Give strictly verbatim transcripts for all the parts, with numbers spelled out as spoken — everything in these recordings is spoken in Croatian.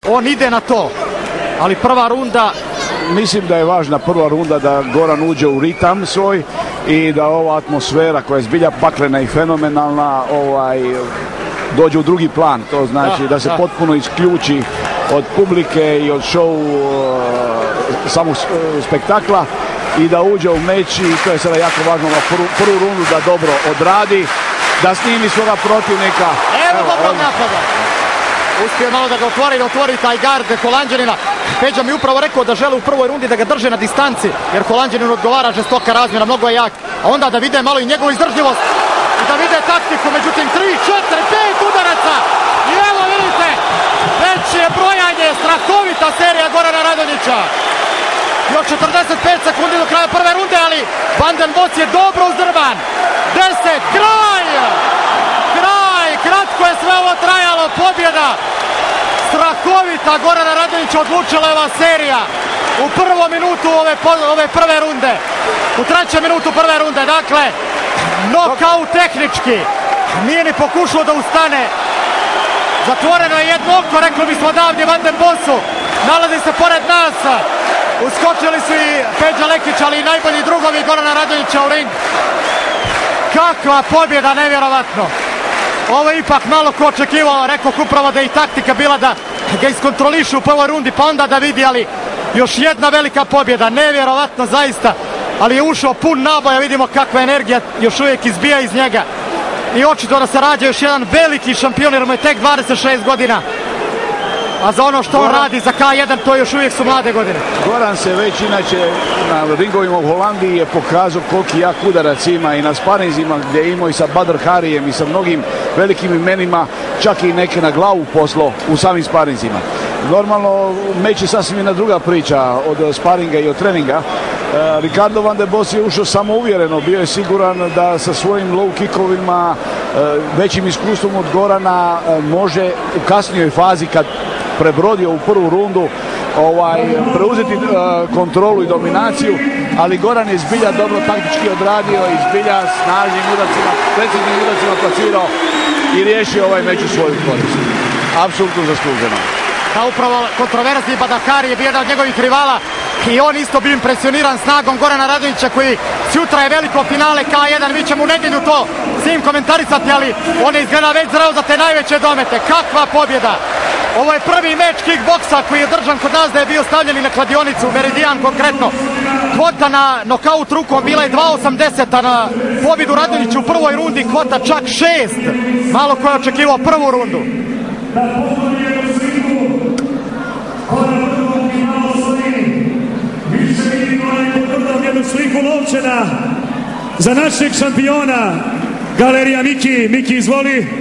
on ide na to. Ali prva runda... Mislim da je važna prva runda da Goran uđe u ritam svoj i da ova atmosfera koja je zbilja paklena i fenomenalna ovaj, dođe u drugi plan. To znači da, da se da. potpuno isključi od publike i od show uh, samog spektakla i da uđe u meč i to je sada jako važno na prvu, prvu rundu da dobro odradi, da snimi svoga protivnika. Evo dobro napada. Uspio malo da ga otvori, da otvori taj gard Holanđanina. Peđa mi upravo rekao da žele u prvoj rundi da ga drže na distanci, jer Holanđanin odgovara, žestoka razmjena, mnogo je jak. A onda da vide malo i njegovu izdržljivost i da vide taktiku, međutim tri, četiri, pet udaraca. I evo vidite, već je brojanje, strahovita serija Gorana Radonjića. Još četrdeset pet sekundi do kraja prve runde, ali Van den Bos je dobro uzdrman. deset, kraj! Kraj, kratko je sve ovo trajalo, pobjeda. Strahovita Gorana Radonjića, odlučila je ova serija u prvom minutu ove, ove prve runde. U trećem minutu prve runde, dakle, nokaut tehnički. Nije ni pokušao da ustane. Zatvoreno je jedno oko, rekli bismo davnje Van den Bosu. Nalazi se pored nas. Uskočili su i Peđa Lekić, ali i najbolji drugovi Gorana Radonjića u ring. Kakva pobjeda, nevjerovatno. Ovo je ipak malo ko očekivao, rekao upravo da je i taktika bila da ga iskontroliše u prvoj rundi, pa onda da vidi, ali još jedna velika pobjeda, nevjerovatno zaista, ali je ušao pun naboja, vidimo kakva energija još uvijek izbija iz njega i očito da se rađa još jedan veliki šampion, jer mu je tek dvadeset šest godina, a za ono što on radi za K jedan to još uvijek su mlade godine. Goran se već inače na ringovima u Holandiji je pokazao koliki jak udarac ima i na sparinzima gdje je imao i sa Badr Harijem i sa mnogim velikim imenima, čak i neke na glavu poslo u samim sparinzima. Normalno meč je sasvim jedna druga priča od sparinga i od treninga. Uh, Ricardo Van den Bos je ušao samouvjereno, bio je siguran da sa svojim low kickovima, uh, većim iskustvom od Gorana uh, može u kasnijoj fazi kad prebrodio u prvu rundu ovaj, preuzeti uh, kontrolu i dominaciju, ali Goran je zbilja dobro taktički odradio i zbilja snažnim udarcima, preciznim udarcima plasirao i riješio ovaj meč u svoju korist. Apsolutno zasluženo. Da, upravo kontroverzni Badr Hari je bio jedan od njegovih rivala i on isto bio impresioniran snagom Gorana Radonjića koji sutra je veliko finale K jedan, mi ćemo u nedjelju to svim komentarisati, ali on je izgleda već zreo za te najveće domete. Kakva pobjeda! Ovo je prvi meč kickboksa koji je držan kod nas da je bio stavljen i na kladionicu, Meridian konkretno. Kvota na nokaut rukom bila je dva osamdeset, a na pobjedu Radonjića u prvoj rundi kvota čak šest. Malo ko je očekivao prvu rundu. Jednu sliku novčana za našeg šampiona Galerija Miki. Miki, izvoli.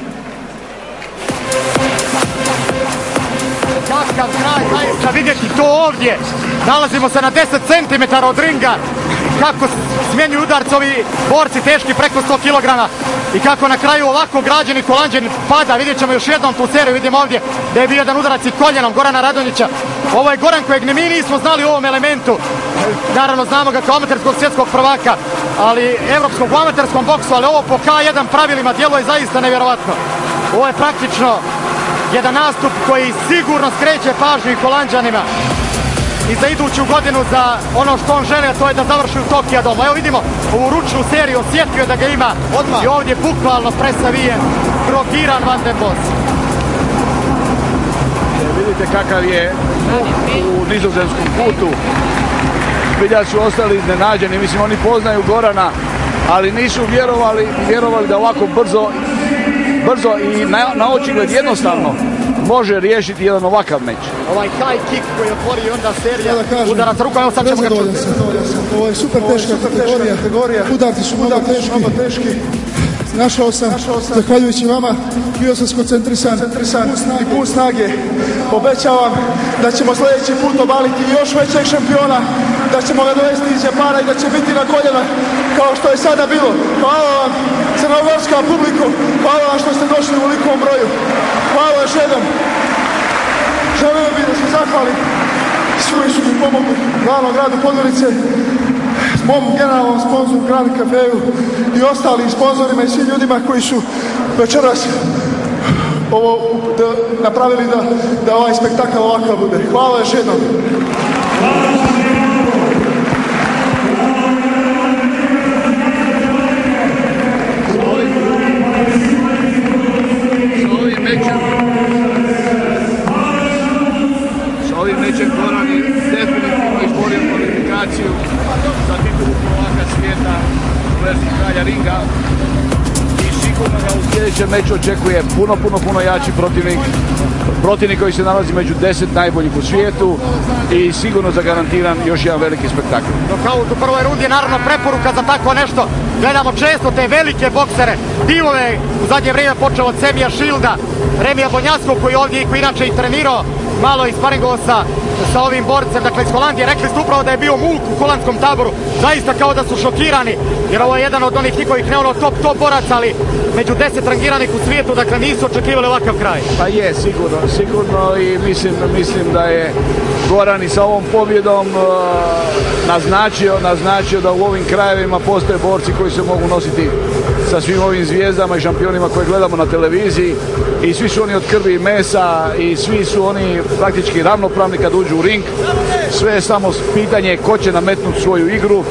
Kakav kraj, zaista vidjeti to ovdje. Nalazimo se na deset centimetara od ringa. Kako smjenjuju udarci ovi borci teški preko sto kilograma. I kako na kraju ovako građeni Holanđanin pada. Vidjet ćemo još jednom tu seriju. Vidimo ovdje da je bio jedan udarac i koljenom Gorana Radonjića. Ovo je Goran kojeg ni mi nismo znali u ovom elementu. Naravno znamo ga kao amaterskog svjetskog prvaka, ali evropskog u amaterskom boksu, ali ovo po K jedan pravilima djeluje zaista nevjerovatno. Ovo je praktično jedan nastup koji sigurno skreće pažnju i Holanđanima i za iduću godinu za ono što on želi, a to je da završi u Tokija domu. Evo vidimo ovu ručnu seriju, osjetio da ga ima odmah i ovdje bukvalno presavijen, drogiran Van den Bos. Vidite kakav je u nizozemskom putu. Zbilja su ostali iznenađeni, mislim oni poznaju Gorana, ali nisu vjerovali, vjerovali da ovako brzo, brzo i na, na očigled jednostavno može riješiti jedan ovakav meč. Ovaj high kick koji otvori i onda serija udarac rukom, evo sad ćemo ga čuti. Ovo je super teška kategorija, udarci su mnogo teški. Našao sam, zahvaljujući vama, bio sam skoncentrisan i pun snage. Obećavam da ćemo sljedeći put obaliti još većeg šampiona, da ćemo ga dovesti iz Japana i da će biti na koljena kao što je sada bilo. Hvala vam, crnogorska publiku, hvala vam što ste došli u velikom broju. Hvala još jednom. Želio bih da se zahvalim svi koji su mi pomogli u glavnom gradu Podgorice, mom generalnom sponzoru Grand Cafeju i ostalim sponzorima i svim ljudima koji su večeras ovo da, napravili da, da ovaj spektakl ovakav bude. Hvala još jednom. S ovim mečem Goran je definitivno izborio kvalifikaciju za titulu prvaka svijeta u verziji kralja ringa i sigurno ga u sljedećem meču očekuje puno, puno, puno jači protivnik. Protivnik koji se nalazi među deset najboljih u svijetu i sigurno zagarantiran još jedan veliki spektakl. Nokaut u prvoj rundi je naravno preporuka za tako nešto. Gledamo često te velike boksere, divove, u zadnje vrijeme počeo od Semija Šilda, Remija Bonjaskog koji ovdje koji inače i trenirao malo i sparingovao sa, sa ovim borcem, dakle iz Holandije. Rekli ste upravo da je bio mulk u holandskom taboru, zaista kao da su šokirani, jer ovo je jedan od onih njihovih ne ono top top boraca, ali među deset rangiranih u svijetu, dakle nisu očekivali ovakav kraj. Pa je, sigurno, sigurno i mislim, mislim da je Goran i sa ovom pobjedom uh, naznačio, naznačio da u ovim krajevima postoje borci koji se mogu nositi sa svim ovim zvijezdama i šampionima koje gledamo na televiziji i svi su oni od krvi i mesa i svi su oni praktički ravnopravni kad uđu u ring. Sve je samo pitanje ko će nametnuti svoju igru.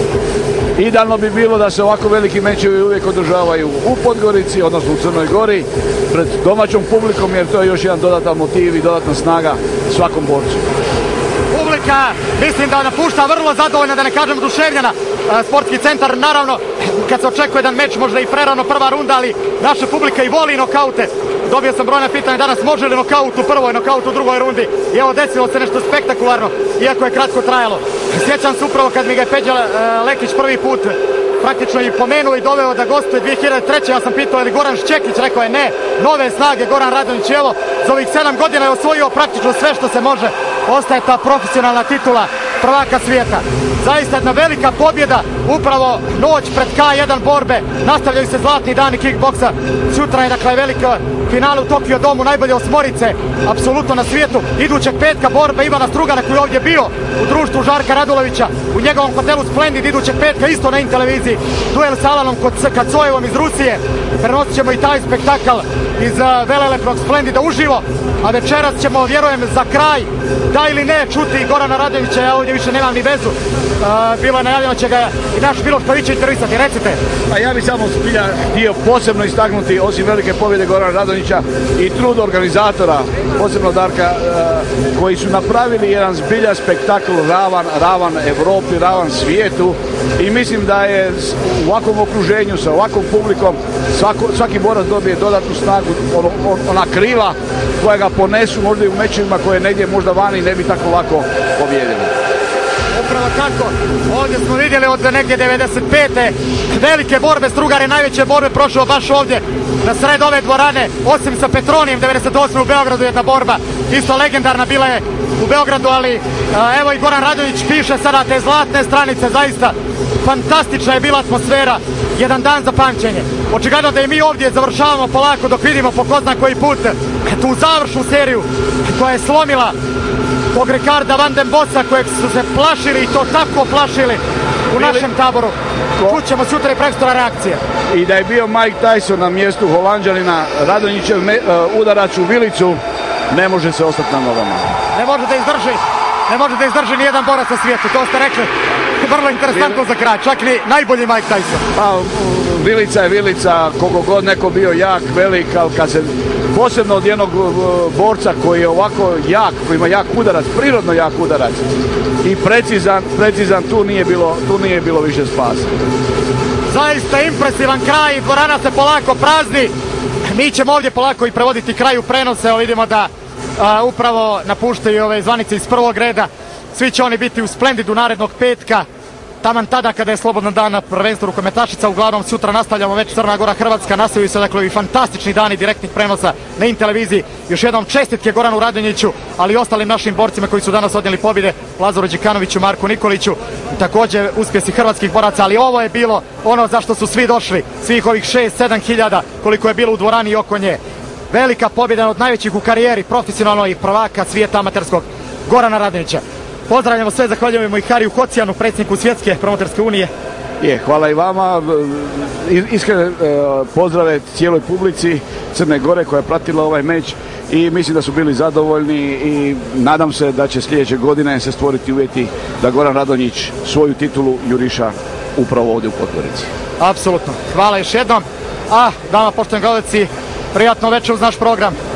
Idealno bi bilo da se ovako veliki mečevi uvijek održavaju u Podgorici, odnosno u Crnoj Gori, pred domaćom publikom, jer to je još jedan dodatan motiv i dodatna snaga svakom borcu. Publika, mislim da napušta vrlo zadovoljna, da ne kažem oduševljena. Sportski centar, naravno, kad se očekuje jedan meč, možda i prerano prva runda, ali naša publika i voli nokaute. Dobio sam brojna pitanja danas, može li nokaut u prvoj, nokaut u drugoj rundi. I evo, desilo se nešto spektakularno, iako je kratko trajalo. Sjećam se upravo kad mi ga je Peđa Lekić prvi put praktično i pomenuo i doveo da gostuje dvije hiljade treće. Ja sam pitao je li Goran Šćekić, rekao je ne, nove snage Goran Radonjić. Evo, za ovih sedam godina je osvojio praktično sve što se može. Ostaje ta profesionalna titula prvaka svijeta. Zaista jedna velika pobjeda, upravo noć pred K jedan borbe, nastavljaju se zlatni dani kickboksa. Sutra je dakle velika finale u Tokio domu, najbolje osmorice apsolutno na svijetu. Idućeg petka borbe Ivana Strugana koji je ovdje bio u društvu Žarka Radulovića u njegovom hotelu Splendid. Idućeg petka isto na televiziji duel sa Alanom Kacojevom iz Rusije. Prenosit ćemo i taj spektakl iz velelepnog Splendida uživo, a večeras ćemo, vjerujem, za kraj, da ili ne, čuti Gorana Radonjića. Ja ovdje više nemam ni vezu. Uh, bilo je najavljeno će ga i naš Miloš Pavićević intervjuisati. Recite. A ja bih samo zbilja htio posebno istaknuti, osim velike pobjede Gorana Radonjića, i trud organizatora, posebno Darka, uh, koji su napravili jedan zbilja spektakl ravan, ravan Evropi, ravan svijetu, i mislim da je u ovakvom okruženju, sa ovakvom publikom, svako, svaki borac dobije dodatnu snagu, on, on, ona krila koja ga ponesu možda i u mečevima koje negdje možda vani ne bi tako lako pobjedili. Upravo tako, ovdje smo vidjeli od negdje devedeset pete velike borbe, Strugar je najveće borbe prošao baš ovdje na sred ove dvorane, osim sa Petronijem devedeset osme u Beogradu jedna borba, isto legendarna bila je u Beogradu, ali a, evo i Goran Radonjić piše sada te zlatne stranice, zaista fantastična je bila atmosfera, jedan dan za pamćenje. Očigledno da i mi ovdje završavamo polako dok vidimo po ko zna koji put tu završnu seriju koja je slomila tog Ricarda Van den Bossa kojeg su se plašili i to tako plašili u našem taboru. Čućemo sutra i prekstora reakcije. I da je bio Mike Tyson na mjestu Holanđanina, Radonjićev udarac u vilicu, ne može se ostati na nogama. Ne može da izdrži, ne može da izdrži nijedan borac na svijetu, to ste rekli. Vrlo interesantno za kraj, čak ni najbolji Mike Tyson. Pa, vilica je vilica, koliko god neko bio jak, velik, ali kad se posebno od jednog borca koji je ovako jak, koji ima jak udarac, prirodno jak udarac i precizan, precizan, tu nije bilo, tu nije bilo više spasa. Zaista impresivan kraj, dvorana se polako prazni. Mi ćemo ovdje polako i prevoditi kraju prenose, evo vidimo da a, upravo napuštaju ove zvanice iz prvog reda. Svi će oni biti u Splendidu narednog petka, taman tada kada je slobodan dan na prvenstvu rukometašica. Uglavnom sutra nastavljamo već Crna Gora Hrvatska, nastavljaju se dakle i fantastični dani direktnih prenosa na in televiziji. Još jednom čestitke Goranu Radonjiću, ali i ostalim našim borcima koji su danas odnijeli pobjede, Lazaru Đikanoviću, Marku Nikoliću, također uspjesi hrvatskih boraca, ali ovo je bilo ono zašto su svi došli, svih ovih šest sedam hiljada koliko je bilo u dvorani i oko nje. Velika pobjeda od najvećih u karijeri, profesionalno i prvaka svijeta amaterskog Gorana Radonjića. Pozdravljamo sve, zahvaljujemo i Hariju Hocijanu, predsjedniku Svjetske promoterske unije. Je, hvala i vama. Iskrene pozdrave cijeloj publici Crne Gore koja je pratila ovaj meč i mislim da su bili zadovoljni i nadam se da će sljedeće godine se stvoriti uvjeti da Goran Radonjić svoju titulu juriša upravo ovdje u Podgorici. Apsolutno. Hvala još jednom. A, dama, poštovani gledalci, prijatno večer uz naš program.